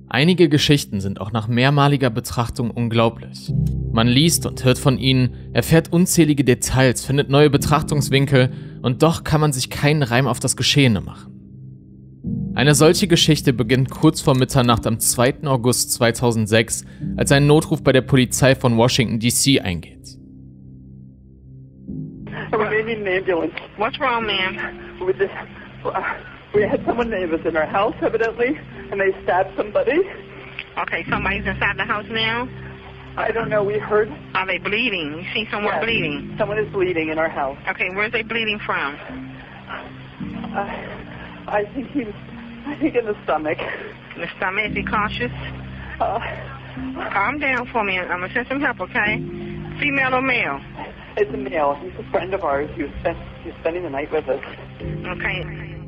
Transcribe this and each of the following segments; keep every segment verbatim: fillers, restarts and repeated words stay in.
Einige Geschichten sind auch nach mehrmaliger Betrachtung unglaublich. Man liest und hört von ihnen, erfährt unzählige Details, findet neue Betrachtungswinkel und doch kann man sich keinen Reim auf das Geschehene machen. Eine solche Geschichte beginnt kurz vor Mitternacht am zweiten August zweitausendsechs, als ein Notruf bei der Polizei von Washington D C eingeht. We need an ambulance. What's wrong, ma'am? With this, uh, we had someone that was in our house, evidently, and they stabbed somebody. Okay, somebody's inside the house now? I don't know, we heard... Are they bleeding? You see someone Yes, bleeding? Someone is bleeding in our house. Okay, where's they bleeding from? Uh, I think he was, I think in the stomach. In the stomach? Is he cautious? Uh, Calm down for me. I'm gonna send some help, okay? Female or male? It's a male. He's a friend of ours. He was, spent, he was spending the night with us. Okay.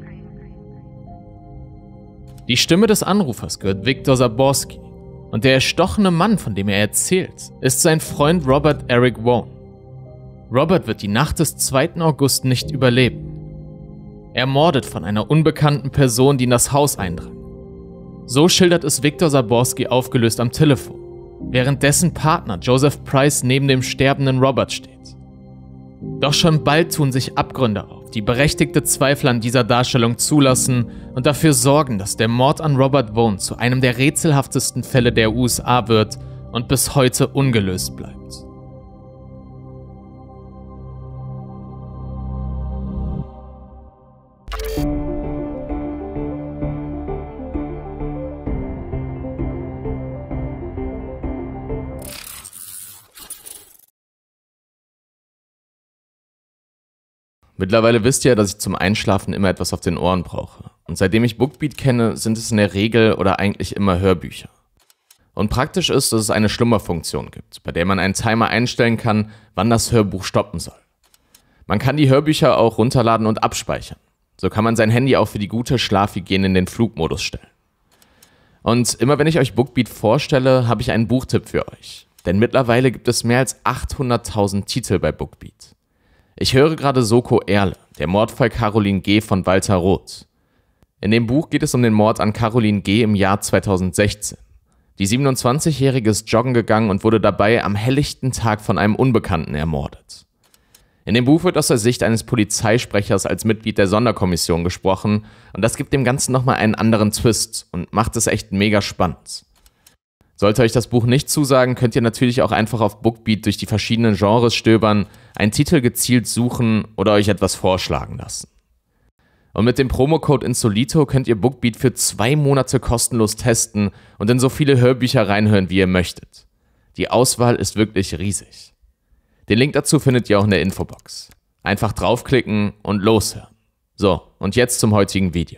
Die Stimme des Anrufers gehört Victor Zaborski. Und der erstochene Mann, von dem er erzählt, ist sein Freund Robert Eric Vaughn. Robert wird die Nacht des zweiten August nicht überleben. Ermordet von einer unbekannten Person, die in das Haus eindrang. So schildert es Victor Zaborski aufgelöst am Telefon, während dessen Partner Joseph Price neben dem sterbenden Robert steht. Doch schon bald tun sich Abgründe auf, die berechtigte Zweifel an dieser Darstellung zulassen und dafür sorgen, dass der Mord an Robert Vaughn zu einem der rätselhaftesten Fälle der U S A wird und bis heute ungelöst bleibt. Mittlerweile wisst ihr ja, dass ich zum Einschlafen immer etwas auf den Ohren brauche. Und seitdem ich Bookbeat kenne, sind es in der Regel oder eigentlich immer Hörbücher. Und praktisch ist, dass es eine Schlummerfunktion gibt, bei der man einen Timer einstellen kann, wann das Hörbuch stoppen soll. Man kann die Hörbücher auch runterladen und abspeichern. So kann man sein Handy auch für die gute Schlafhygiene in den Flugmodus stellen. Und immer wenn ich euch Bookbeat vorstelle, habe ich einen Buchtipp für euch. Denn mittlerweile gibt es mehr als achthunderttausend Titel bei Bookbeat. Ich höre gerade Soko Erle, der Mordfall Caroline G. von Walter Roth. In dem Buch geht es um den Mord an Caroline G. im Jahr zweitausendsechzehn. Die siebenundzwanzigjährige ist joggen gegangen und wurde dabei am helllichten Tag von einem Unbekannten ermordet. In dem Buch wird aus der Sicht eines Polizeisprechers als Mitglied der Sonderkommission gesprochen und das gibt dem Ganzen nochmal einen anderen Twist und macht es echt mega spannend. Sollte euch das Buch nicht zusagen, könnt ihr natürlich auch einfach auf Bookbeat durch die verschiedenen Genres stöbern, einen Titel gezielt suchen oder euch etwas vorschlagen lassen. Und mit dem Promocode Insolito könnt ihr Bookbeat für zwei Monate kostenlos testen und in so viele Hörbücher reinhören, wie ihr möchtet. Die Auswahl ist wirklich riesig. Den Link dazu findet ihr auch in der Infobox. Einfach draufklicken und loshören. So, und jetzt zum heutigen Video.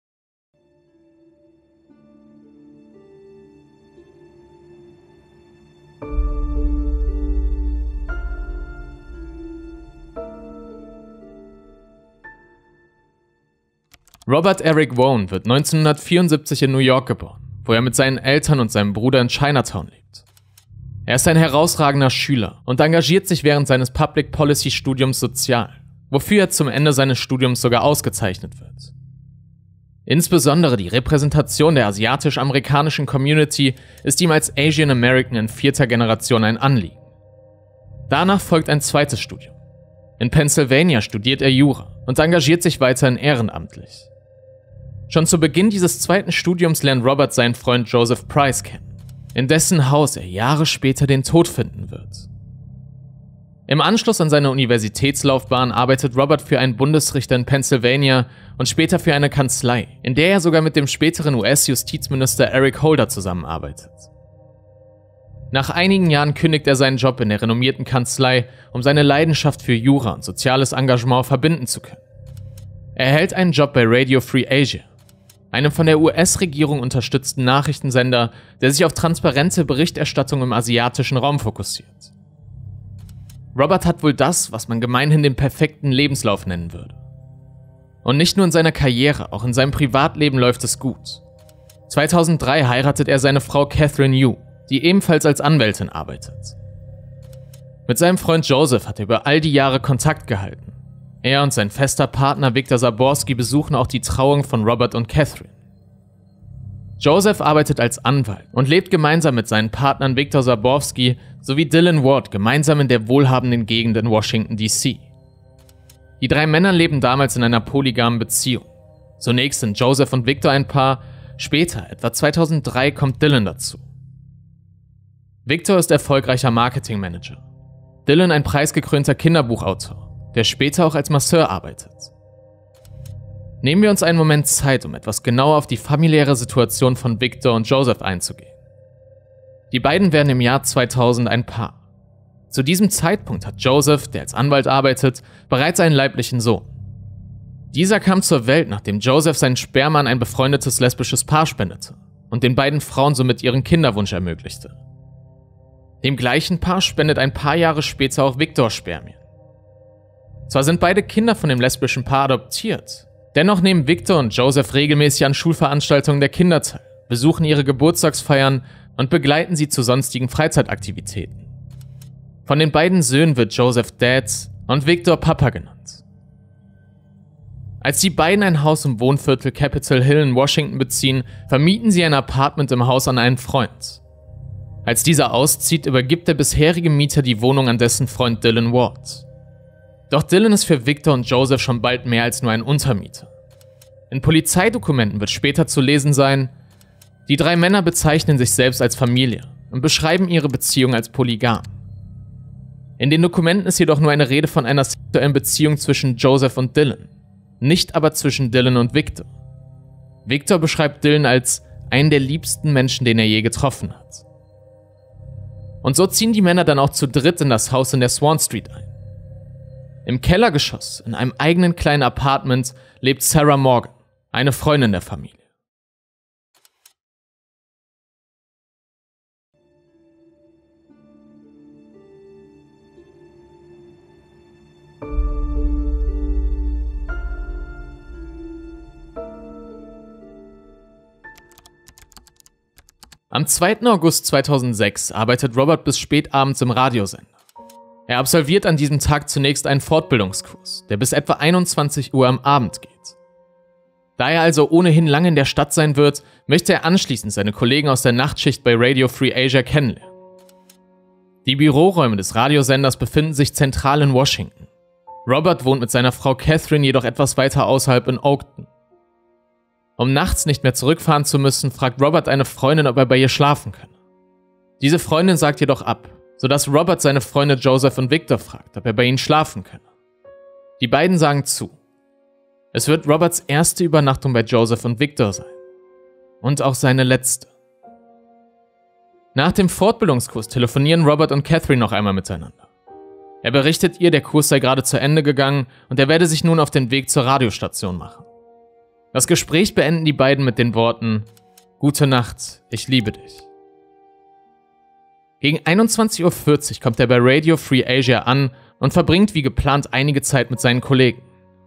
Robert Eric Vaughn wird neunzehnhundertvierundsiebzig in New York geboren, wo er mit seinen Eltern und seinem Bruder in Chinatown lebt. Er ist ein herausragender Schüler und engagiert sich während seines Public Policy Studiums sozial, wofür er zum Ende seines Studiums sogar ausgezeichnet wird. Insbesondere die Repräsentation der asiatisch-amerikanischen Community ist ihm als Asian American in vierter Generation ein Anliegen. Danach folgt ein zweites Studium. In Pennsylvania studiert er Jura und engagiert sich weiterhin ehrenamtlich. Schon zu Beginn dieses zweiten Studiums lernt Robert seinen Freund Joseph Price kennen, in dessen Haus er Jahre später den Tod finden wird. Im Anschluss an seine Universitätslaufbahn arbeitet Robert für einen Bundesrichter in Pennsylvania und später für eine Kanzlei, in der er sogar mit dem späteren U S-Justizminister Eric Holder zusammenarbeitet. Nach einigen Jahren kündigt er seinen Job in der renommierten Kanzlei, um seine Leidenschaft für Jura und soziales Engagement verbinden zu können. Er erhält einen Job bei Radio Free Asia, einem von der U S-Regierung unterstützten Nachrichtensender, der sich auf transparente Berichterstattung im asiatischen Raum fokussiert. Robert hat wohl das, was man gemeinhin den perfekten Lebenslauf nennen würde. Und nicht nur in seiner Karriere, auch in seinem Privatleben läuft es gut. zweitausenddrei heiratet er seine Frau Catherine Yu, die ebenfalls als Anwältin arbeitet. Mit seinem Freund Joseph hat er über all die Jahre Kontakt gehalten. Er und sein fester Partner Victor Zaborski besuchen auch die Trauung von Robert und Catherine. Joseph arbeitet als Anwalt und lebt gemeinsam mit seinen Partnern Victor Zabowski sowie Dylan Ward gemeinsam in der wohlhabenden Gegend in Washington D C. Die drei Männer leben damals in einer polygamen Beziehung. Zunächst sind Joseph und Victor ein Paar, später, etwa zweitausenddrei, kommt Dylan dazu. Victor ist erfolgreicher Marketingmanager. Dylan ein preisgekrönter Kinderbuchautor, der später auch als Masseur arbeitet. Nehmen wir uns einen Moment Zeit, um etwas genauer auf die familiäre Situation von Victor und Joseph einzugehen. Die beiden werden im Jahr zweitausend ein Paar. Zu diesem Zeitpunkt hat Joseph, der als Anwalt arbeitet, bereits einen leiblichen Sohn. Dieser kam zur Welt, nachdem Joseph sein Sperma an ein befreundetes lesbisches Paar spendete und den beiden Frauen somit ihren Kinderwunsch ermöglichte. Dem gleichen Paar spendet ein paar Jahre später auch Victor Spermien. Zwar sind beide Kinder von dem lesbischen Paar adoptiert, dennoch nehmen Victor und Joseph regelmäßig an Schulveranstaltungen der Kinder teil, besuchen ihre Geburtstagsfeiern und begleiten sie zu sonstigen Freizeitaktivitäten. Von den beiden Söhnen wird Joseph Dad und Victor Papa genannt. Als die beiden ein Haus im Wohnviertel Capitol Hill in Washington beziehen, vermieten sie ein Apartment im Haus an einen Freund. Als dieser auszieht, übergibt der bisherige Mieter die Wohnung an dessen Freund Dylan Ward. Doch Dylan ist für Victor und Joseph schon bald mehr als nur ein Untermieter. In Polizeidokumenten wird später zu lesen sein, die drei Männer bezeichnen sich selbst als Familie und beschreiben ihre Beziehung als polygam. In den Dokumenten ist jedoch nur eine Rede von einer sexuellen Beziehung zwischen Joseph und Dylan, nicht aber zwischen Dylan und Victor. Victor beschreibt Dylan als einen der liebsten Menschen, den er je getroffen hat. Und so ziehen die Männer dann auch zu dritt in das Haus in der Swan Street ein. Im Kellergeschoss, in einem eigenen kleinen Apartment, lebt Sarah Morgan, eine Freundin der Familie. Am zweiten August zweitausendsechs arbeitet Robert bis spät abends im Radiosender. Er absolviert an diesem Tag zunächst einen Fortbildungskurs, der bis etwa einundzwanzig Uhr am Abend geht. Da er also ohnehin lange in der Stadt sein wird, möchte er anschließend seine Kollegen aus der Nachtschicht bei Radio Free Asia kennenlernen. Die Büroräume des Radiosenders befinden sich zentral in Washington. Robert wohnt mit seiner Frau Catherine jedoch etwas weiter außerhalb in Oakton. Um nachts nicht mehr zurückfahren zu müssen, fragt Robert eine Freundin, ob er bei ihr schlafen könne. Diese Freundin sagt jedoch ab, sodass Robert seine Freunde Joseph und Victor fragt, ob er bei ihnen schlafen könne. Die beiden sagen zu. Es wird Roberts erste Übernachtung bei Joseph und Victor sein. Und auch seine letzte. Nach dem Fortbildungskurs telefonieren Robert und Catherine noch einmal miteinander. Er berichtet ihr, der Kurs sei gerade zu Ende gegangen und er werde sich nun auf den Weg zur Radiostation machen. Das Gespräch beenden die beiden mit den Worten: Gute Nacht, ich liebe dich. Gegen einundzwanzig Uhr vierzig kommt er bei Radio Free Asia an und verbringt wie geplant einige Zeit mit seinen Kollegen.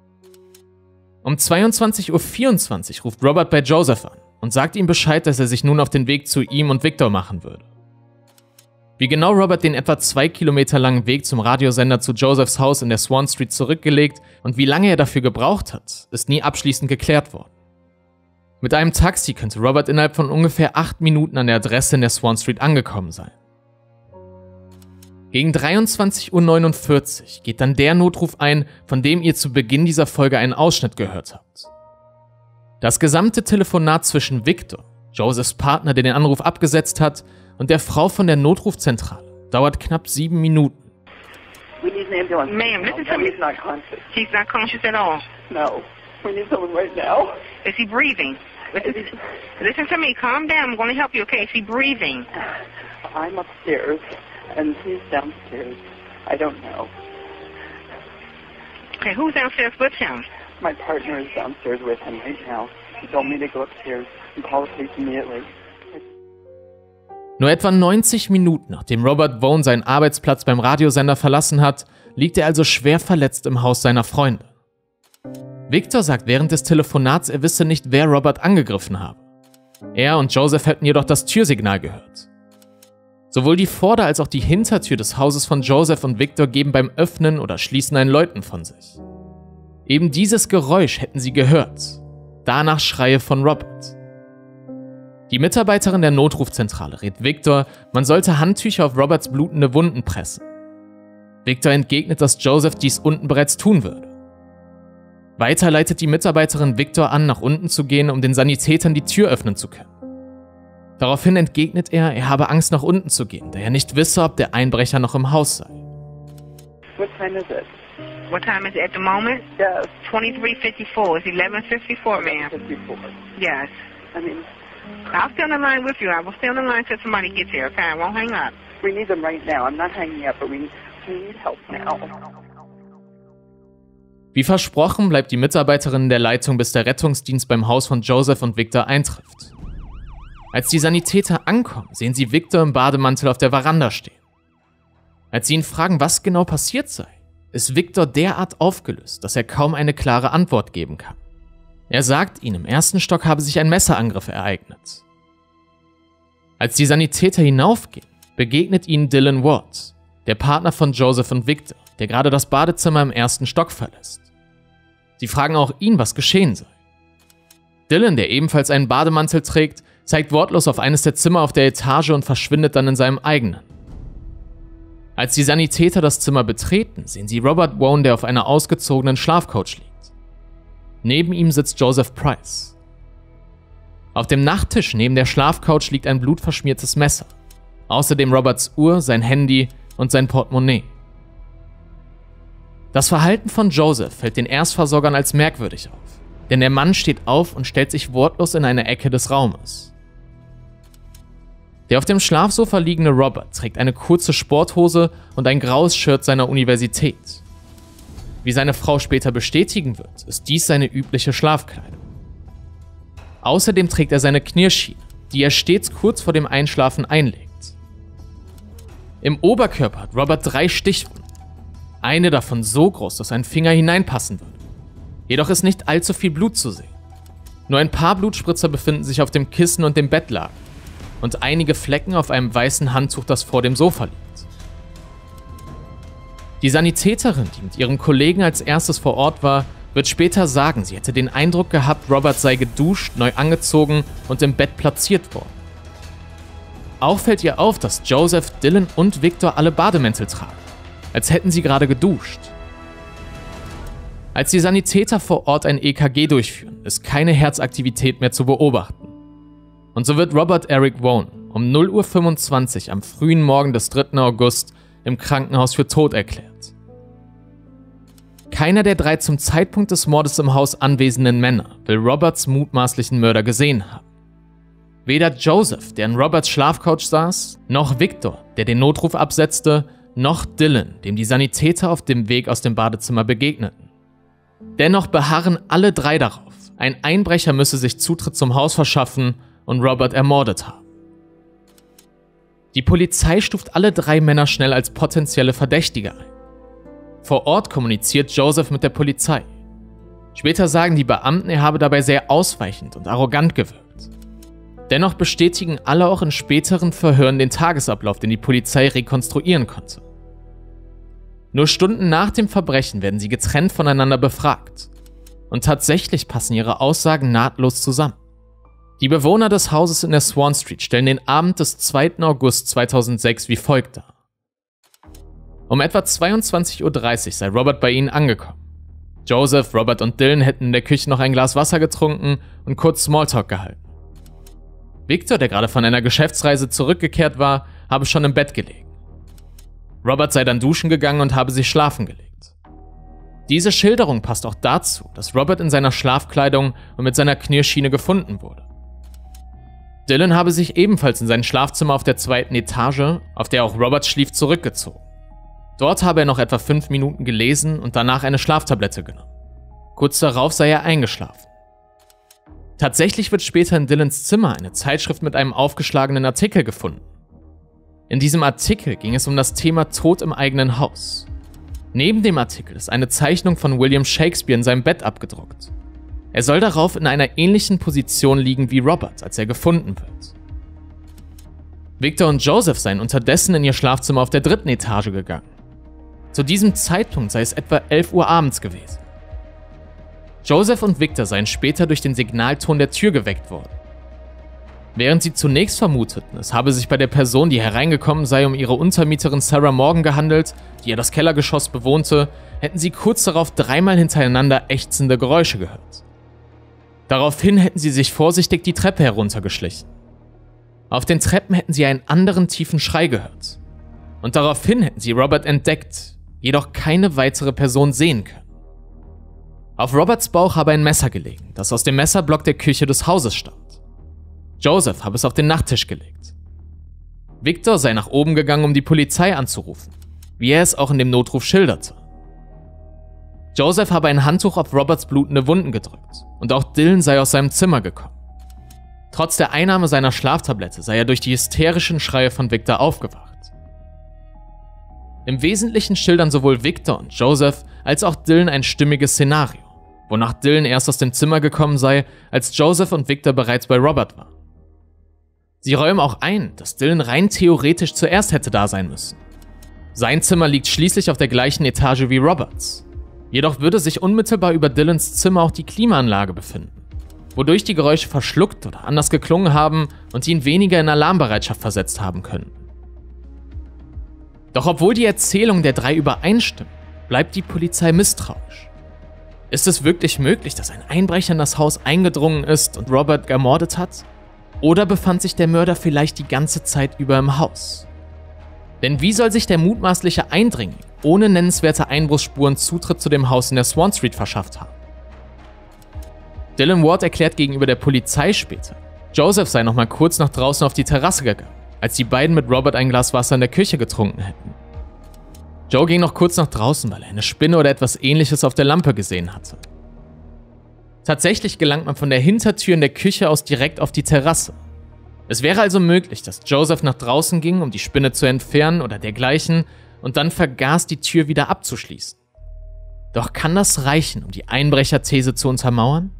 Um zweiundzwanzig Uhr vierundzwanzig ruft Robert bei Joseph an und sagt ihm Bescheid, dass er sich nun auf den Weg zu ihm und Victor machen würde. Wie genau Robert den etwa zwei Kilometer langen Weg zum Radiosender zu Josephs Haus in der Swan Street zurückgelegt und wie lange er dafür gebraucht hat, ist nie abschließend geklärt worden. Mit einem Taxi könnte Robert innerhalb von ungefähr acht Minuten an der Adresse in der Swan Street angekommen sein. Gegen dreiundzwanzig Uhr neunundvierzig geht dann der Notruf ein, von dem ihr zu Beginn dieser Folge einen Ausschnitt gehört habt. Das gesamte Telefonat zwischen Victor, Josephs Partner, der den Anruf abgesetzt hat, und der Frau von der Notrufzentrale dauert knapp sieben Minuten. We need an ambulance. Ma'am, listen to No, me. he's not conscious. He's not conscious at all. No. We need someone right now. Is he breathing? Listen, listen to me. Calm down. I'm going to help you, okay? Is he breathing? I'm upstairs, and he's downstairs. I don't know. Okay, who's downstairs with him? My partner is downstairs with him right now. He told me to go upstairs and call the police immediately. Nur etwa neunzig Minuten nachdem Robert Vaughn seinen Arbeitsplatz beim Radiosender verlassen hat, liegt er also schwer verletzt im Haus seiner Freunde. Victor sagt während des Telefonats, er wisse nicht, wer Robert angegriffen habe. Er und Joseph hätten jedoch das Türsignal gehört. Sowohl die Vorder- als auch die Hintertür des Hauses von Joseph und Victor geben beim Öffnen oder Schließen ein Läuten von sich. Eben dieses Geräusch hätten sie gehört. Danach Schreie von Robert. Die Mitarbeiterin der Notrufzentrale rät Victor, man sollte Handtücher auf Roberts blutende Wunden pressen. Victor entgegnet, dass Joseph dies unten bereits tun würde. Weiter leitet die Mitarbeiterin Victor an, nach unten zu gehen, um den Sanitätern die Tür öffnen zu können. Daraufhin entgegnet er, er habe Angst, nach unten zu gehen, da er nicht wisse, ob der Einbrecher noch im Haus sei. What time is it? What time is it at the moment? Yes. twenty-three fifty-four. It's eleven fifty-four, ma'am. fifty-four. Yes. I mean, I'll stay on the line with you. I will stay on the line till somebody gets here, okay? I won't hang up. we need them right now. I'm not hanging up, but we, we need help now. Wie versprochen bleibt die Mitarbeiterin in der Leitung, bis der Rettungsdienst beim Haus von Joseph und Victor eintrifft. Als die Sanitäter ankommen, sehen sie Victor im Bademantel auf der Veranda stehen. Als sie ihn fragen, was genau passiert sei, ist Victor derart aufgelöst, dass er kaum eine klare Antwort geben kann. Er sagt ihnen, im ersten Stock habe sich ein Messerangriff ereignet. Als die Sanitäter hinaufgehen, begegnet ihnen Dylan Ward, der Partner von Joseph und Victor, der gerade das Badezimmer im ersten Stock verlässt. Sie fragen auch ihn, was geschehen sei. Dylan, der ebenfalls einen Bademantel trägt, zeigt wortlos auf eines der Zimmer auf der Etage und verschwindet dann in seinem eigenen. Als die Sanitäter das Zimmer betreten, sehen sie Robert Wone, der auf einer ausgezogenen Schlafcouch liegt. Neben ihm sitzt Joseph Price. Auf dem Nachttisch neben der Schlafcouch liegt ein blutverschmiertes Messer. Außerdem Roberts Uhr, sein Handy und sein Portemonnaie. Das Verhalten von Joseph fällt den Erstversorgern als merkwürdig auf, denn der Mann steht auf und stellt sich wortlos in eine Ecke des Raumes. Der auf dem Schlafsofa liegende Robert trägt eine kurze Sporthose und ein graues Shirt seiner Universität. Wie seine Frau später bestätigen wird, ist dies seine übliche Schlafkleidung. Außerdem trägt er seine Knirschschiene, die er stets kurz vor dem Einschlafen einlegt. Im Oberkörper hat Robert drei Stichwunden, eine davon so groß, dass ein Finger hineinpassen würde. Jedoch ist nicht allzu viel Blut zu sehen. Nur ein paar Blutspritzer befinden sich auf dem Kissen und dem Bettlaken und einige Flecken auf einem weißen Handtuch, das vor dem Sofa liegt. Die Sanitäterin, die mit ihrem Kollegen als erstes vor Ort war, wird später sagen, sie hätte den Eindruck gehabt, Robert sei geduscht, neu angezogen und im Bett platziert worden. Auch fällt ihr auf, dass Joseph, Dylan und Victor alle Bademäntel tragen, als hätten sie gerade geduscht. Als die Sanitäter vor Ort ein E K G durchführen, ist keine Herzaktivität mehr zu beobachten. Und so wird Robert Eric Wone um null Uhr fünfundzwanzig am frühen Morgen des dritten August im Krankenhaus für tot erklärt. Keiner der drei zum Zeitpunkt des Mordes im Haus anwesenden Männer will Roberts mutmaßlichen Mörder gesehen haben. Weder Joseph, der in Roberts Schlafcouch saß, noch Victor, der den Notruf absetzte, noch Dylan, dem die Sanitäter auf dem Weg aus dem Badezimmer begegneten. Dennoch beharren alle drei darauf, ein Einbrecher müsse sich Zutritt zum Haus verschaffen und Robert ermordet haben. Die Polizei stuft alle drei Männer schnell als potenzielle Verdächtige ein. Vor Ort kommuniziert Joseph mit der Polizei. Später sagen die Beamten, er habe dabei sehr ausweichend und arrogant gewirkt. Dennoch bestätigen alle auch in späteren Verhören den Tagesablauf, den die Polizei rekonstruieren konnte. Nur Stunden nach dem Verbrechen werden sie getrennt voneinander befragt. Und tatsächlich passen ihre Aussagen nahtlos zusammen. Die Bewohner des Hauses in der Swan Street stellen den Abend des zweiten August zweitausendsechs wie folgt dar. Um etwa zweiundzwanzig Uhr dreißig sei Robert bei ihnen angekommen. Joseph, Robert und Dylan hätten in der Küche noch ein Glas Wasser getrunken und kurz Smalltalk gehalten. Victor, der gerade von einer Geschäftsreise zurückgekehrt war, habe schon im Bett gelegen. Robert sei dann duschen gegangen und habe sich schlafen gelegt. Diese Schilderung passt auch dazu, dass Robert in seiner Schlafkleidung und mit seiner Knirschschiene gefunden wurde. Dylan habe sich ebenfalls in sein Schlafzimmer auf der zweiten Etage, auf der auch Robert schlief, zurückgezogen. Dort habe er noch etwa fünf Minuten gelesen und danach eine Schlaftablette genommen. Kurz darauf sei er eingeschlafen. Tatsächlich wird später in Dylans Zimmer eine Zeitschrift mit einem aufgeschlagenen Artikel gefunden. In diesem Artikel ging es um das Thema Tod im eigenen Haus. Neben dem Artikel ist eine Zeichnung von William Shakespeare in seinem Bett abgedruckt. Er soll darauf in einer ähnlichen Position liegen wie Robert, als er gefunden wird. Victor und Joseph seien unterdessen in ihr Schlafzimmer auf der dritten Etage gegangen. Zu diesem Zeitpunkt sei es etwa elf Uhr abends gewesen. Joseph und Victor seien später durch den Signalton der Tür geweckt worden. Während sie zunächst vermuteten, es habe sich bei der Person, die hereingekommen sei, um ihre Untermieterin Sarah Morgan gehandelt, die ja das Kellergeschoss bewohnte, hätten sie kurz darauf dreimal hintereinander ächzende Geräusche gehört. Daraufhin hätten sie sich vorsichtig die Treppe heruntergeschlichen. Auf den Treppen hätten sie einen anderen tiefen Schrei gehört. Und daraufhin hätten sie Robert entdeckt, jedoch keine weitere Person sehen können. Auf Roberts Bauch habe ein Messer gelegen, das aus dem Messerblock der Küche des Hauses stammt. Joseph habe es auf den Nachttisch gelegt. Victor sei nach oben gegangen, um die Polizei anzurufen, wie er es auch in dem Notruf schilderte. Joseph habe ein Handtuch auf Roberts blutende Wunden gedrückt und auch Dylan sei aus seinem Zimmer gekommen. Trotz der Einnahme seiner Schlaftablette sei er durch die hysterischen Schreie von Victor aufgewacht. Im Wesentlichen schildern sowohl Victor und Joseph als auch Dylan ein stimmiges Szenario, wonach Dylan erst aus dem Zimmer gekommen sei, als Joseph und Victor bereits bei Robert waren. Sie räumen auch ein, dass Dylan rein theoretisch zuerst hätte da sein müssen. Sein Zimmer liegt schließlich auf der gleichen Etage wie Roberts. Jedoch würde sich unmittelbar über Dylans Zimmer auch die Klimaanlage befinden, wodurch die Geräusche verschluckt oder anders geklungen haben und ihn weniger in Alarmbereitschaft versetzt haben können. Doch obwohl die Erzählungen der drei übereinstimmen, bleibt die Polizei misstrauisch. Ist es wirklich möglich, dass ein Einbrecher in das Haus eingedrungen ist und Robert ermordet hat? Oder befand sich der Mörder vielleicht die ganze Zeit über im Haus? Denn wie soll sich der mutmaßliche Eindringling ohne nennenswerte Einbruchsspuren Zutritt zu dem Haus in der Swan Street verschafft haben? Dylan Ward erklärt gegenüber der Polizei später, Joseph sei noch mal kurz nach draußen auf die Terrasse gegangen, als die beiden mit Robert ein Glas Wasser in der Küche getrunken hätten. Joe ging noch kurz nach draußen, weil er eine Spinne oder etwas Ähnliches auf der Lampe gesehen hatte. Tatsächlich gelangt man von der Hintertür in der Küche aus direkt auf die Terrasse. Es wäre also möglich, dass Joseph nach draußen ging, um die Spinne zu entfernen oder dergleichen, und dann vergaß, die Tür wieder abzuschließen. Doch kann das reichen, um die Einbrecherthese zu untermauern?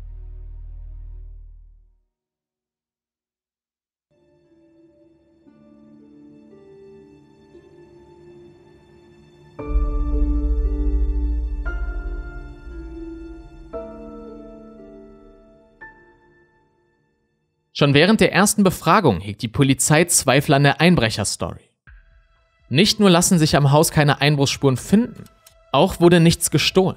Schon während der ersten Befragung hegt die Polizei Zweifel an der Einbrecherstory. Nicht nur lassen sich am Haus keine Einbruchsspuren finden, auch wurde nichts gestohlen.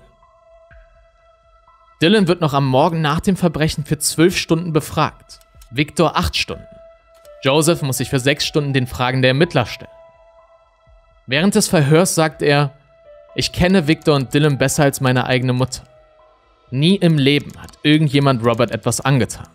Dylan wird noch am Morgen nach dem Verbrechen für zwölf Stunden befragt, Victor acht Stunden. Joseph muss sich für sechs Stunden den Fragen der Ermittler stellen. Während des Verhörs sagt er, ich kenne Victor und Dylan besser als meine eigene Mutter. Nie im Leben hat irgendjemand Robert etwas angetan.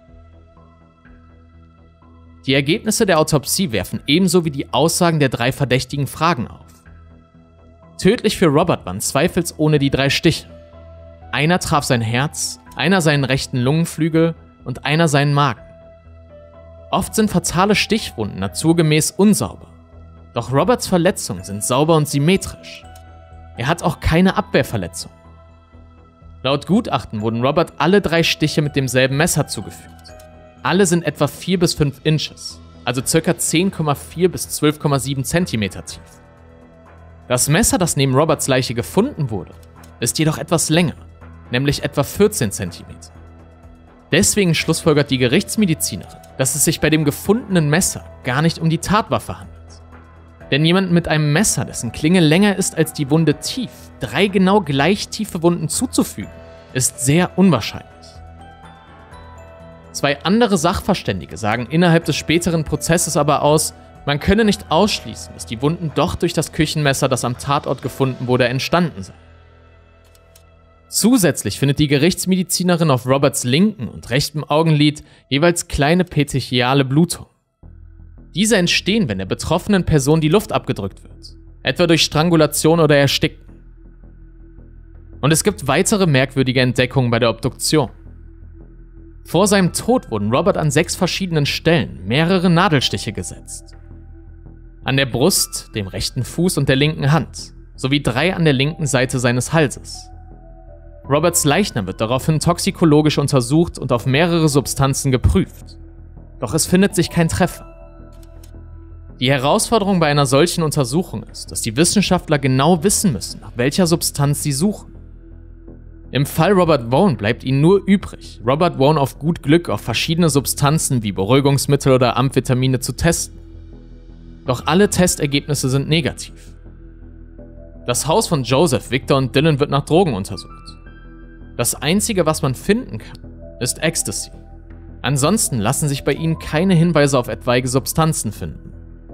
Die Ergebnisse der Autopsie werfen ebenso wie die Aussagen der drei Verdächtigen Fragen auf. Tödlich für Robert waren zweifelsohne die drei Stiche. Einer traf sein Herz, einer seinen rechten Lungenflügel und einer seinen Magen. Oft sind fatale Stichwunden naturgemäß unsauber. Doch Roberts Verletzungen sind sauber und symmetrisch. Er hat auch keine Abwehrverletzung. Laut Gutachten wurden Robert alle drei Stiche mit demselben Messer zugefügt. Alle sind etwa vier bis fünf Inches, also ca. zehn Komma vier bis zwölf Komma sieben Zentimeter tief. Das Messer, das neben Roberts Leiche gefunden wurde, ist jedoch etwas länger, nämlich etwa vierzehn Zentimeter. Deswegen schlussfolgert die Gerichtsmedizinerin, dass es sich bei dem gefundenen Messer gar nicht um die Tatwaffe handelt. Denn jemand mit einem Messer, dessen Klinge länger ist als die Wunde tief, drei genau gleich tiefe Wunden zuzufügen, ist sehr unwahrscheinlich. Zwei andere Sachverständige sagen innerhalb des späteren Prozesses aber aus, man könne nicht ausschließen, dass die Wunden doch durch das Küchenmesser, das am Tatort gefunden wurde, entstanden seien. Zusätzlich findet die Gerichtsmedizinerin auf Roberts linken und rechtem Augenlid jeweils kleine petechiale Blutungen. Diese entstehen, wenn der betroffenen Person die Luft abgedrückt wird, etwa durch Strangulation oder Ersticken. Und es gibt weitere merkwürdige Entdeckungen bei der Obduktion. Vor seinem Tod wurden Robert an sechs verschiedenen Stellen mehrere Nadelstiche gesetzt. An der Brust, dem rechten Fuß und der linken Hand, sowie drei an der linken Seite seines Halses. Roberts Leichnam wird daraufhin toxikologisch untersucht und auf mehrere Substanzen geprüft. Doch es findet sich kein Treffer. Die Herausforderung bei einer solchen Untersuchung ist, dass die Wissenschaftler genau wissen müssen, nach welcher Substanz sie suchen. Im Fall Robert Vaughn bleibt ihnen nur übrig, Robert Vaughn auf gut Glück auf verschiedene Substanzen wie Beruhigungsmittel oder Amphetamine zu testen. Doch alle Testergebnisse sind negativ. Das Haus von Joseph, Victor und Dylan wird nach Drogen untersucht. Das Einzige, was man finden kann, ist Ecstasy. Ansonsten lassen sich bei ihnen keine Hinweise auf etwaige Substanzen finden.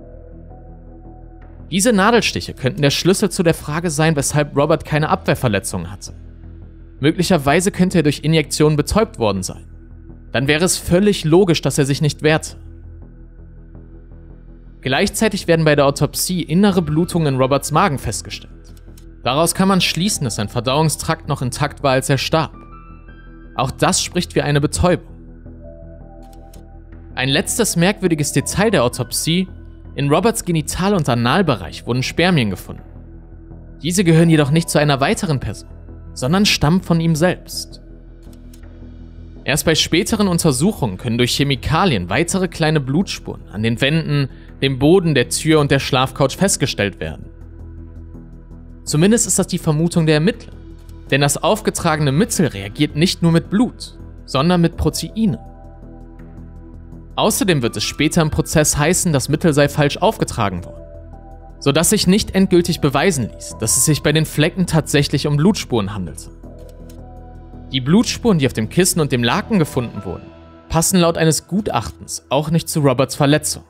Diese Nadelstiche könnten der Schlüssel zu der Frage sein, weshalb Robert keine Abwehrverletzungen hatte. Möglicherweise könnte er durch Injektionen betäubt worden sein. Dann wäre es völlig logisch, dass er sich nicht wehrte. Gleichzeitig werden bei der Autopsie innere Blutungen in Roberts Magen festgestellt. Daraus kann man schließen, dass sein Verdauungstrakt noch intakt war, als er starb. Auch das spricht für eine Betäubung. Ein letztes merkwürdiges Detail der Autopsie: In Roberts Genital- und Analbereich wurden Spermien gefunden. Diese gehören jedoch nicht zu einer weiteren Person, sondern stammen von ihm selbst. Erst bei späteren Untersuchungen können durch Chemikalien weitere kleine Blutspuren an den Wänden, dem Boden, der Tür und der Schlafcouch festgestellt werden. Zumindest ist das die Vermutung der Ermittler, denn das aufgetragene Mittel reagiert nicht nur mit Blut, sondern mit Proteinen. Außerdem wird es später im Prozess heißen, das Mittel sei falsch aufgetragen worden, sodass sich nicht endgültig beweisen ließ, dass es sich bei den Flecken tatsächlich um Blutspuren handelte. Die Blutspuren, die auf dem Kissen und dem Laken gefunden wurden, passen laut eines Gutachtens auch nicht zu Roberts Verletzung.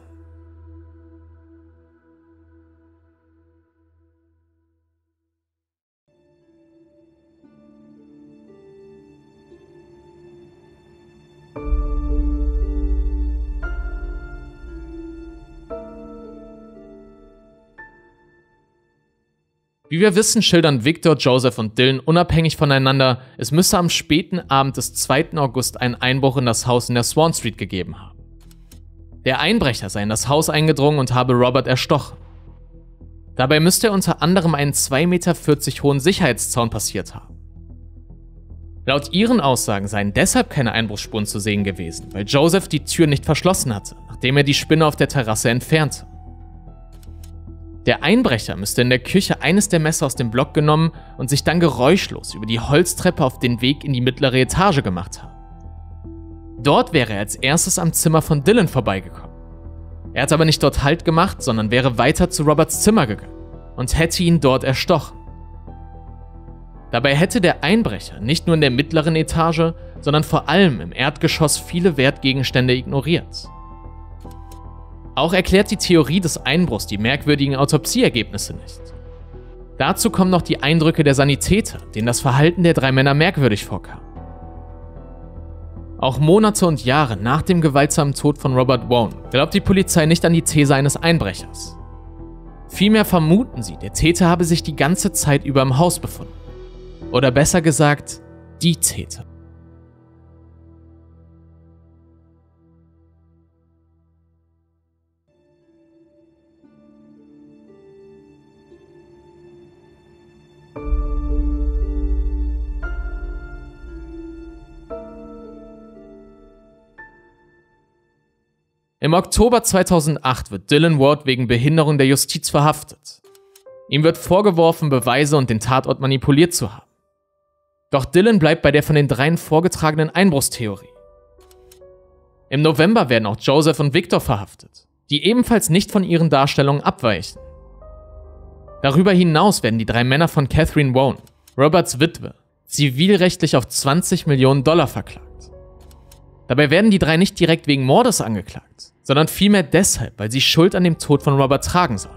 Wie wir wissen, schildern Victor, Joseph und Dylan unabhängig voneinander, es müsse am späten Abend des zweiten August einen Einbruch in das Haus in der Swan Street gegeben haben. Der Einbrecher sei in das Haus eingedrungen und habe Robert erstochen. Dabei müsste er unter anderem einen zwei Meter vierzig hohen Sicherheitszaun passiert haben. Laut ihren Aussagen seien deshalb keine Einbruchsspuren zu sehen gewesen, weil Joseph die Tür nicht verschlossen hatte, nachdem er die Spinne auf der Terrasse entfernte. Der Einbrecher müsste in der Küche eines der Messer aus dem Block genommen und sich dann geräuschlos über die Holztreppe auf den Weg in die mittlere Etage gemacht haben. Dort wäre er als erstes am Zimmer von Dylan vorbeigekommen. Er hat aber nicht dort Halt gemacht, sondern wäre weiter zu Roberts Zimmer gegangen und hätte ihn dort erstochen. Dabei hätte der Einbrecher nicht nur in der mittleren Etage, sondern vor allem im Erdgeschoss viele Wertgegenstände ignoriert. Auch erklärt die Theorie des Einbruchs die merkwürdigen Autopsieergebnisse nicht. Dazu kommen noch die Eindrücke der Sanitäter, denen das Verhalten der drei Männer merkwürdig vorkam. Auch Monate und Jahre nach dem gewaltsamen Tod von Robert Vaughn glaubt die Polizei nicht an die These eines Einbrechers. Vielmehr vermuten sie, der Täter habe sich die ganze Zeit über im Haus befunden. Oder besser gesagt, die Täter. Im Oktober zweitausendacht wird Dylan Ward wegen Behinderung der Justiz verhaftet. Ihm wird vorgeworfen, Beweise und den Tatort manipuliert zu haben. Doch Dylan bleibt bei der von den dreien vorgetragenen Einbruchstheorie. Im November werden auch Joseph und Victor verhaftet, die ebenfalls nicht von ihren Darstellungen abweichen. Darüber hinaus werden die drei Männer von Catherine Vaughn, Roberts Witwe, zivilrechtlich auf zwanzig Millionen Dollar verklagt. Dabei werden die drei nicht direkt wegen Mordes angeklagt, sondern vielmehr deshalb, weil sie Schuld an dem Tod von Robert tragen sollen.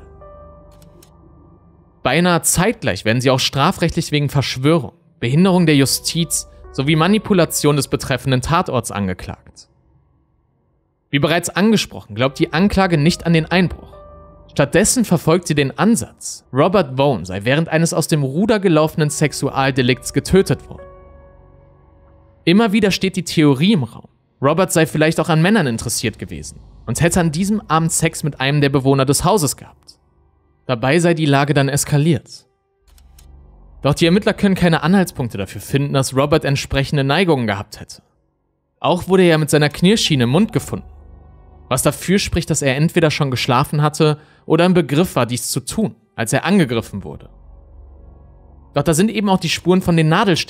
Beinahe zeitgleich werden sie auch strafrechtlich wegen Verschwörung, Behinderung der Justiz sowie Manipulation des betreffenden Tatorts angeklagt. Wie bereits angesprochen, glaubt die Anklage nicht an den Einbruch. Stattdessen verfolgt sie den Ansatz, Robert Vaughn sei während eines aus dem Ruder gelaufenen Sexualdelikts getötet worden. Immer wieder steht die Theorie im Raum, Robert sei vielleicht auch an Männern interessiert gewesen und hätte an diesem Abend Sex mit einem der Bewohner des Hauses gehabt. Dabei sei die Lage dann eskaliert. Doch die Ermittler können keine Anhaltspunkte dafür finden, dass Robert entsprechende Neigungen gehabt hätte. Auch wurde er mit seiner Knirschschiene im Mund gefunden, was dafür spricht, dass er entweder schon geschlafen hatte oder im Begriff war, dies zu tun, als er angegriffen wurde. Doch da sind eben auch die Spuren von den Nadelstichen,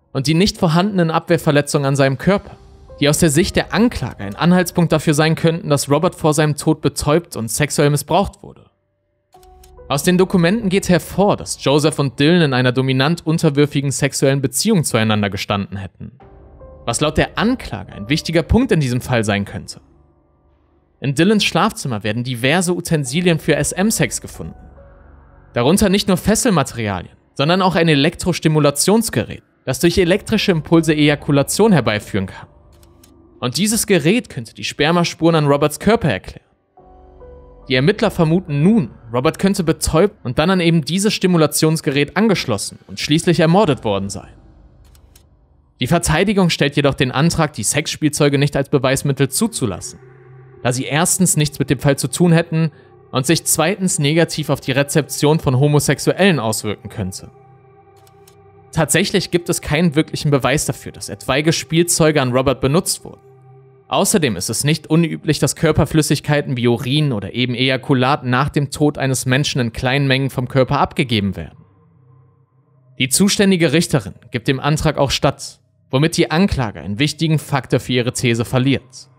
und die nicht vorhandenen Abwehrverletzungen an seinem Körper, die aus der Sicht der Anklage ein Anhaltspunkt dafür sein könnten, dass Robert vor seinem Tod betäubt und sexuell missbraucht wurde. Aus den Dokumenten geht hervor, dass Joseph und Dylan in einer dominant unterwürfigen sexuellen Beziehung zueinander gestanden hätten, was laut der Anklage ein wichtiger Punkt in diesem Fall sein könnte. In Dylans Schlafzimmer werden diverse Utensilien für S M-Sex gefunden. Darunter nicht nur Fesselmaterialien, sondern auch ein Elektrostimulationsgerät, das durch elektrische Impulse Ejakulation herbeiführen kann. Und dieses Gerät könnte die Spermaspuren an Roberts Körper erklären. Die Ermittler vermuten nun, Robert könnte betäubt und dann an eben dieses Stimulationsgerät angeschlossen und schließlich ermordet worden sein. Die Verteidigung stellt jedoch den Antrag, die Sexspielzeuge nicht als Beweismittel zuzulassen, da sie erstens nichts mit dem Fall zu tun hätten und sich zweitens negativ auf die Rezeption von Homosexuellen auswirken könnte. Tatsächlich gibt es keinen wirklichen Beweis dafür, dass etwaige Spielzeuge an Robert benutzt wurden. Außerdem ist es nicht unüblich, dass Körperflüssigkeiten wie Urin oder eben Ejakulat nach dem Tod eines Menschen in kleinen Mengen vom Körper abgegeben werden. Die zuständige Richterin gibt dem Antrag auch statt, womit die Anklage einen wichtigen Faktor für ihre These verliert.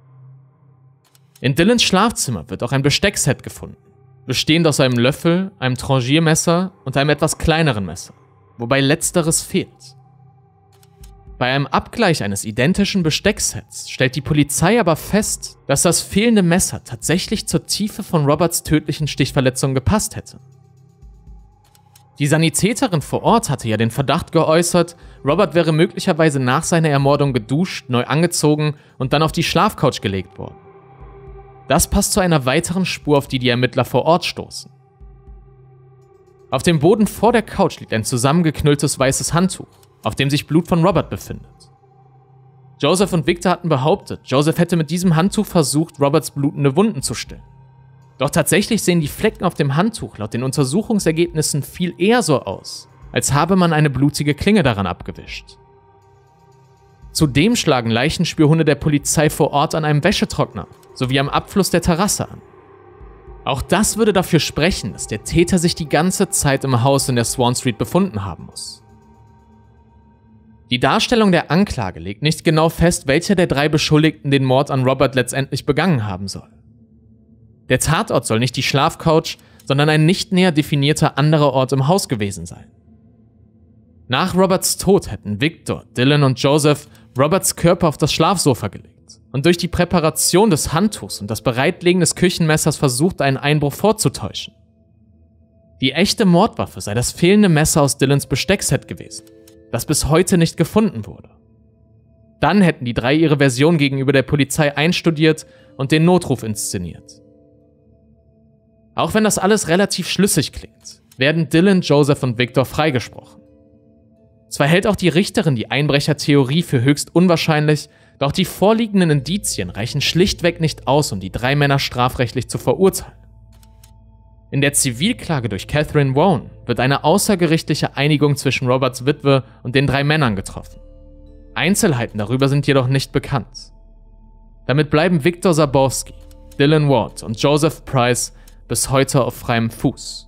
In Dylans Schlafzimmer wird auch ein Besteckset gefunden, bestehend aus einem Löffel, einem Tranchiermesser und einem etwas kleineren Messer, wobei letzteres fehlt. Bei einem Abgleich eines identischen Bestecksets stellt die Polizei aber fest, dass das fehlende Messer tatsächlich zur Tiefe von Roberts tödlichen Stichverletzung gepasst hätte. Die Sanitäterin vor Ort hatte ja den Verdacht geäußert, Robert wäre möglicherweise nach seiner Ermordung geduscht, neu angezogen und dann auf die Schlafcouch gelegt worden. Das passt zu einer weiteren Spur, auf die die Ermittler vor Ort stoßen. Auf dem Boden vor der Couch liegt ein zusammengeknülltes weißes Handtuch, auf dem sich Blut von Robert befindet. Joseph und Victor hatten behauptet, Joseph hätte mit diesem Handtuch versucht, Roberts blutende Wunden zu stillen. Doch tatsächlich sehen die Flecken auf dem Handtuch laut den Untersuchungsergebnissen viel eher so aus, als habe man eine blutige Klinge daran abgewischt. Zudem schlagen Leichenspürhunde der Polizei vor Ort an einem Wäschetrockner sowie am Abfluss der Terrasse an. Auch das würde dafür sprechen, dass der Täter sich die ganze Zeit im Haus in der Swan Street befunden haben muss. Die Darstellung der Anklage legt nicht genau fest, welcher der drei Beschuldigten den Mord an Robert letztendlich begangen haben soll. Der Tatort soll nicht die Schlafcouch, sondern ein nicht näher definierter anderer Ort im Haus gewesen sein. Nach Roberts Tod hätten Victor, Dylan und Joseph Roberts Körper auf das Schlafsofa gelegt und durch die Präparation des Handtuchs und das Bereitlegen des Küchenmessers versucht, einen Einbruch vorzutäuschen. Die echte Mordwaffe sei das fehlende Messer aus Dylans Besteckset gewesen, das bis heute nicht gefunden wurde. Dann hätten die drei ihre Version gegenüber der Polizei einstudiert und den Notruf inszeniert. Auch wenn das alles relativ schlüssig klingt, werden Dylan, Joseph und Victor freigesprochen. Zwar hält auch die Richterin die Einbrechertheorie für höchst unwahrscheinlich, doch die vorliegenden Indizien reichen schlichtweg nicht aus, um die drei Männer strafrechtlich zu verurteilen. In der Zivilklage durch Catherine Vaughn wird eine außergerichtliche Einigung zwischen Roberts Witwe und den drei Männern getroffen. Einzelheiten darüber sind jedoch nicht bekannt. Damit bleiben Victor Zabowski, Dylan Ward und Joseph Price bis heute auf freiem Fuß.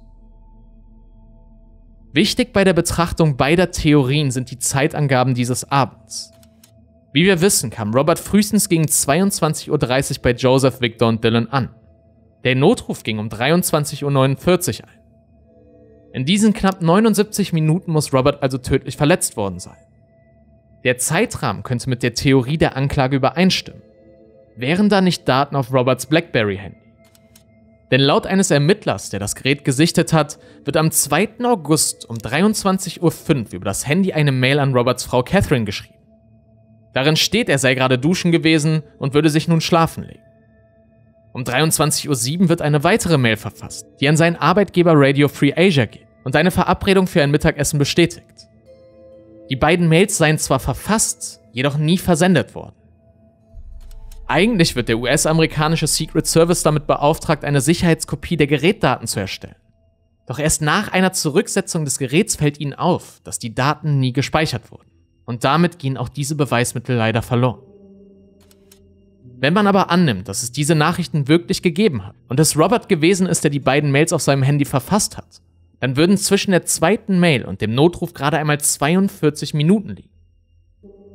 Wichtig bei der Betrachtung beider Theorien sind die Zeitangaben dieses Abends. Wie wir wissen, kam Robert frühestens gegen zweiundzwanzig Uhr dreißig bei Joseph, Victor und Dylan an. Der Notruf ging um dreiundzwanzig Uhr neunundvierzig ein. In diesen knapp neunundsiebzig Minuten muss Robert also tödlich verletzt worden sein. Der Zeitrahmen könnte mit der Theorie der Anklage übereinstimmen. Wären da nicht Daten auf Roberts BlackBerry-Handy? Denn laut eines Ermittlers, der das Gerät gesichtet hat, wird am zweiten August um dreiundzwanzig Uhr fünf über das Handy eine Mail an Roberts Frau Catherine geschrieben. Darin steht, er sei gerade duschen gewesen und würde sich nun schlafen legen. Um dreiundzwanzig Uhr sieben wird eine weitere Mail verfasst, die an seinen Arbeitgeber Radio Free Asia geht und eine Verabredung für ein Mittagessen bestätigt. Die beiden Mails seien zwar verfasst, jedoch nie versendet worden. Eigentlich wird der U S-amerikanische Secret Service damit beauftragt, eine Sicherheitskopie der Gerätdaten zu erstellen. Doch erst nach einer Zurücksetzung des Geräts fällt ihnen auf, dass die Daten nie gespeichert wurden. Und damit gehen auch diese Beweismittel leider verloren. Wenn man aber annimmt, dass es diese Nachrichten wirklich gegeben hat und es Robert gewesen ist, der die beiden Mails auf seinem Handy verfasst hat, dann würden zwischen der zweiten Mail und dem Notruf gerade einmal zweiundvierzig Minuten liegen.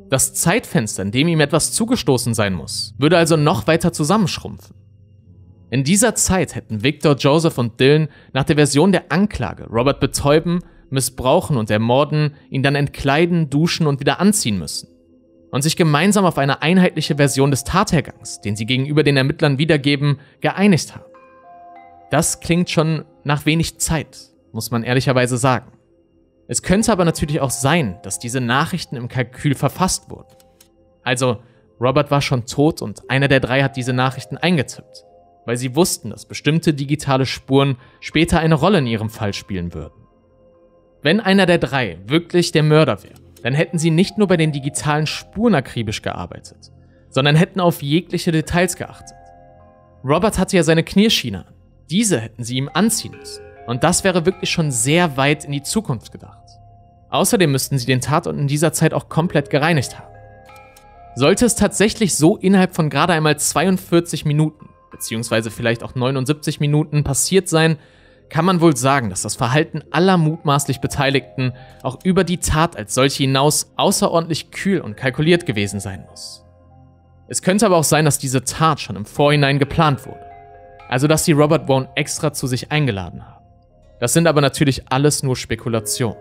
Das Zeitfenster, in dem ihm etwas zugestoßen sein muss, würde also noch weiter zusammenschrumpfen. In dieser Zeit hätten Victor, Joseph und Dylan nach der Version der Anklage Robert betäuben, missbrauchen und ermorden, ihn dann entkleiden, duschen und wieder anziehen müssen und sich gemeinsam auf eine einheitliche Version des Tathergangs, den sie gegenüber den Ermittlern wiedergeben, geeinigt haben. Das klingt schon nach wenig Zeit, muss man ehrlicherweise sagen. Es könnte aber natürlich auch sein, dass diese Nachrichten im Kalkül verfasst wurden. Also, Robert war schon tot und einer der drei hat diese Nachrichten eingetippt, weil sie wussten, dass bestimmte digitale Spuren später eine Rolle in ihrem Fall spielen würden. Wenn einer der drei wirklich der Mörder wäre, dann hätten sie nicht nur bei den digitalen Spuren akribisch gearbeitet, sondern hätten auf jegliche Details geachtet. Robert hatte ja seine Knierschiene an. Diese hätten sie ihm anziehen müssen. Und das wäre wirklich schon sehr weit in die Zukunft gedacht. Außerdem müssten sie den Tatort in dieser Zeit auch komplett gereinigt haben. Sollte es tatsächlich so innerhalb von gerade einmal zweiundvierzig Minuten, beziehungsweise vielleicht auch neunundsiebzig Minuten passiert sein, kann man wohl sagen, dass das Verhalten aller mutmaßlich Beteiligten auch über die Tat als solche hinaus außerordentlich kühl und kalkuliert gewesen sein muss. Es könnte aber auch sein, dass diese Tat schon im Vorhinein geplant wurde. Also dass sie Robert Vaughn extra zu sich eingeladen haben. Das sind aber natürlich alles nur Spekulationen.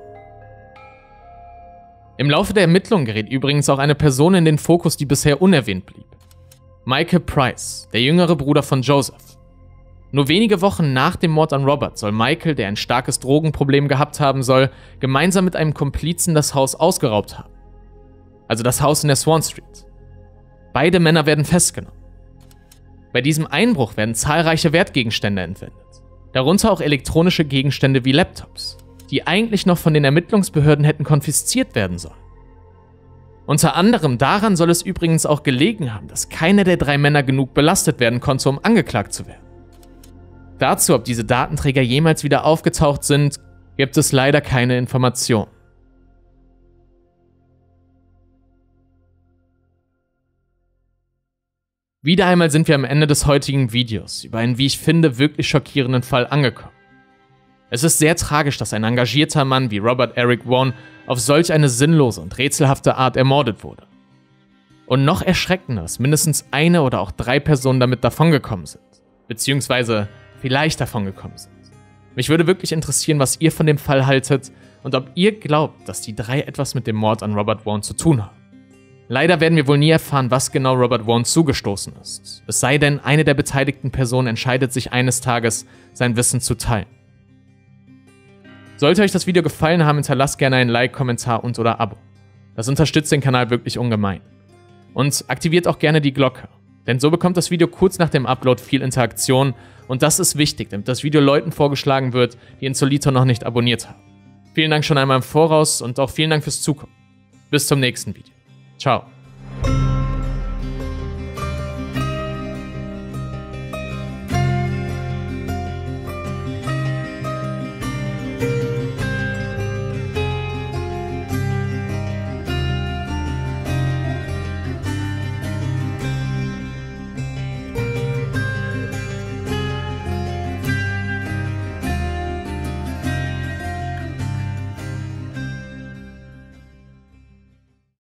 Im Laufe der Ermittlungen gerät übrigens auch eine Person in den Fokus, die bisher unerwähnt blieb. Michael Price, der jüngere Bruder von Joseph. Nur wenige Wochen nach dem Mord an Robert soll Michael, der ein starkes Drogenproblem gehabt haben soll, gemeinsam mit einem Komplizen das Haus ausgeraubt haben. Also das Haus in der Swan Street. Beide Männer werden festgenommen. Bei diesem Einbruch werden zahlreiche Wertgegenstände entwendet. Darunter auch elektronische Gegenstände wie Laptops, die eigentlich noch von den Ermittlungsbehörden hätten konfisziert werden sollen. Unter anderem daran soll es übrigens auch gelegen haben, dass keiner der drei Männer genug belastet werden konnte, um angeklagt zu werden. Dazu, ob diese Datenträger jemals wieder aufgetaucht sind, gibt es leider keine Informationen. Wieder einmal sind wir am Ende des heutigen Videos über einen, wie ich finde, wirklich schockierenden Fall angekommen. Es ist sehr tragisch, dass ein engagierter Mann wie Robert Eric Vaughn auf solch eine sinnlose und rätselhafte Art ermordet wurde. Und noch erschreckender, dass mindestens eine oder auch drei Personen damit davongekommen sind, beziehungsweise vielleicht davongekommen sind. Mich würde wirklich interessieren, was ihr von dem Fall haltet und ob ihr glaubt, dass die drei etwas mit dem Mord an Robert Vaughn zu tun haben. Leider werden wir wohl nie erfahren, was genau Robert Vaughn zugestoßen ist. Es sei denn, eine der beteiligten Personen entscheidet sich eines Tages, sein Wissen zu teilen. Sollte euch das Video gefallen haben, hinterlasst gerne einen Like, Kommentar und oder Abo. Das unterstützt den Kanal wirklich ungemein. Und aktiviert auch gerne die Glocke, denn so bekommt das Video kurz nach dem Upload viel Interaktion und das ist wichtig, damit das Video Leuten vorgeschlagen wird, die Insolitor noch nicht abonniert haben. Vielen Dank schon einmal im Voraus und auch vielen Dank fürs Zugucken. Bis zum nächsten Video. Ciao.